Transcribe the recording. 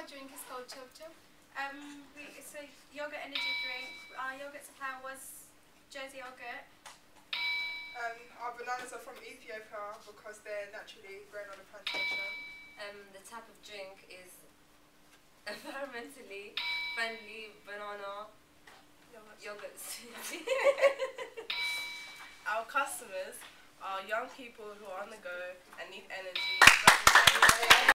drink is called Chub Chub. It's a yogurt energy drink. Our yogurt supplier was Jersey yogurt. Our bananas are from Ethiopia because they're naturally grown on a plantation. The type of drink is environmentally friendly banana yogurt smoothie. Our customers are young people who are on the go and need energy.